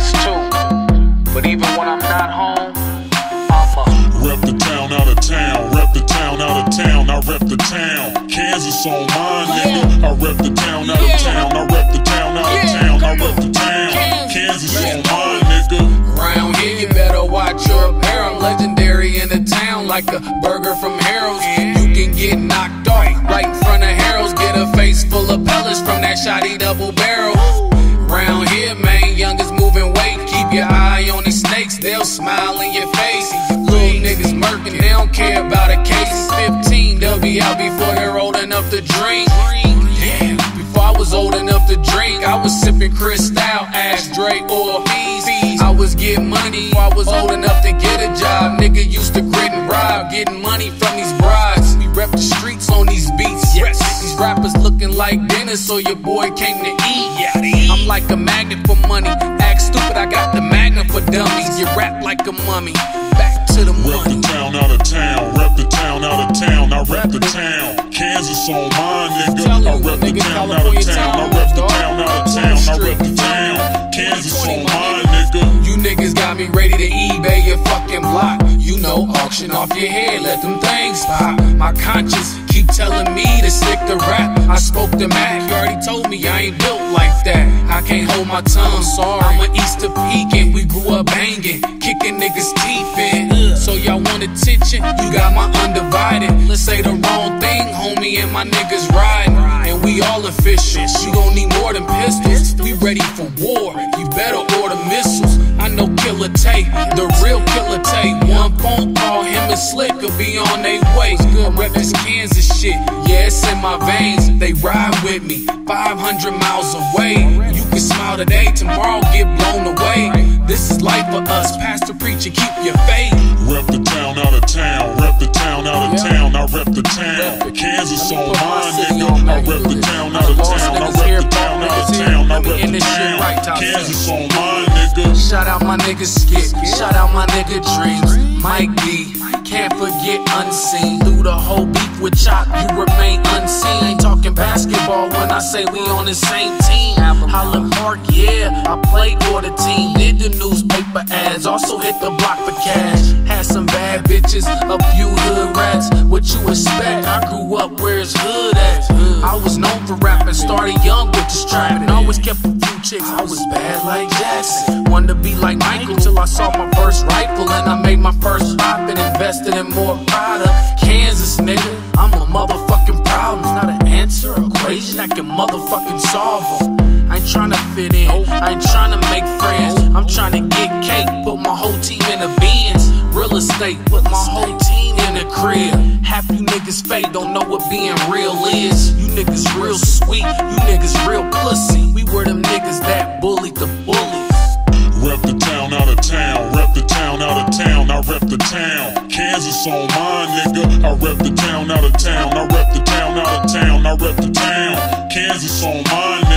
Kansas too. But even when I'm not home, I'ma rep the town out of town, rep the town out of town, I rep the town. Kansas on mine, nigga. I rep the town out of town, I rep the town out of town, I rep the town. Kansas on mine, nigga. Around here, you better watch your apparel. I'm legendary in the town, like a burger from Harold's. You can get knocked off right in front of Harold's. Get a face full of pellets from that shotty double barrel. Round here, man, youngest moving weight. Keep your eye on these snakes, they'll smile in your face. Little niggas murking, they don't care about a case. 15, they'll be out before they're old enough to drink. Yeah, before I was old enough to drink, I was sipping Cristal, Ashtray, or Fees. I was getting money before I was old enough to get a job. Nigga used to grit and rob, getting money from these brides. We rep the streets on these beats. Yes. These rappers looking like dinner, so your boy came to eat. I'm like a magnet for money. Act stupid, I got the magnet for dummies. You rap like a mummy. Back to the money. Rep the town out of town, rep the town out of town, I rep the town. Kansas on mine, nigga. I rep the town out of town, I rep the town out of town, I rep the town. Kansas on mine, nigga. You niggas got me ready to eBay your fucking block. You know, auction off your head, let them things pop. My conscience keep telling me to stick to rap. I spoke to Mac, you already told me I ain't built like that. I can't hold my tongue, sorry. I'm an Easter peeking, we grew up banging, kicking niggas' teeth in. So y'all want attention, you got my undivided. Let's say the wrong thing, homie, and my niggas riding. And we all official, you gon' need more than pistols. We ready for war, you better order missiles. I know Killer Tay, the real Killer Tay. One phone call, him and Slick will be on their way. I rep this Kansas shit, yeah, it's in my veins. They ride with me, 500 miles away. You can smile today, tomorrow get blown away. This is life for us, pastor, preacher, keep your faith. Rep the town out of town, rep the town out of town, I rep the town. Kansas on mine, nigga. I rep the town out of town, I rep the town out of town, I rep the town. Kansas on mine, nigga. Shout out my nigga Skip, shout out my nigga Dreams. Mike D, can't forget Unseen. Through the whole beef with Chop, you remain unseen. Ain't talking basketball when I say we on the same team. Highland Park, yeah, I played for the team. Did the newspaper ads, also hit the block for cash. Had some bad bitches, a few hood rats. What you expect? I grew up where it's hood at. I was known for rapping, started young with the strap, and always kept a few chicks. I was bad like Jackson, wanted to be like Michael till I saw my first rifle and I made my first pop and invested in more product. Kansas, nigga, I'm a motherfucking problem. It's not an answer, equation I can motherfucking solve them. I ain't tryna fit in, I ain't tryna make friends. I'm tryna get cake, put my whole team in the Benz. Real estate, put my whole team in the crib. Half you niggas fake, don't know what being real is. You niggas real sweet, you niggas real pussy. We were them niggas that bullied the bullies. Rep the town out of town, rep the town out of town, I rep the town. Kansas on mine, nigga. I rep the town out of town, I rep the town out of town, I rep the town. Kansas on mine,